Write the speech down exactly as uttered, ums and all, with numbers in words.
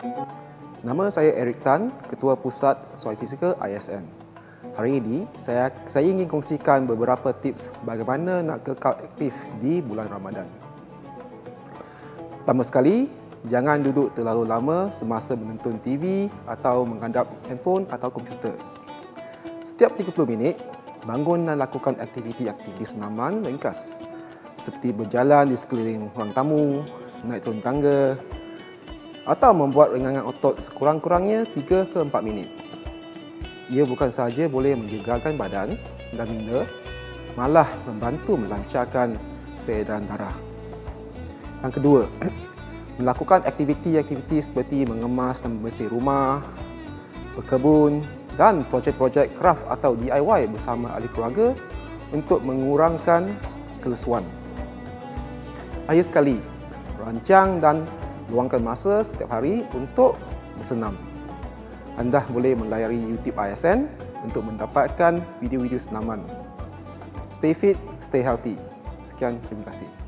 Nama saya Eric Tan, Ketua Pusat Soal Fizikal I S N. Hari ini, saya, saya ingin kongsikan beberapa tips bagaimana nak kekal aktif di bulan Ramadan. Pertama sekali, jangan duduk terlalu lama semasa menonton T V atau menghadap handphone atau komputer. Setiap tiga puluh minit, bangun dan lakukan aktiviti-aktiviti senaman ringkas seperti berjalan di sekeliling ruang tamu, naik turun tangga atau membuat ringangan otot sekurang-kurangnya tiga ke empat minit. Ia bukan sahaja boleh menyegarkan badan dan minda, malah membantu melancarkan peredaran darah. Yang kedua, melakukan aktiviti-aktiviti seperti mengemas dan membersih rumah, berkebun dan projek-projek kraft atau D I Y bersama ahli keluarga untuk mengurangkan kelesuan. Akhir sekali, rancang dan luangkan masa setiap hari untuk bersenam. Anda boleh melayari YouTube I S N untuk mendapatkan video-video senaman. Stay fit, stay healthy. Sekian, terima kasih.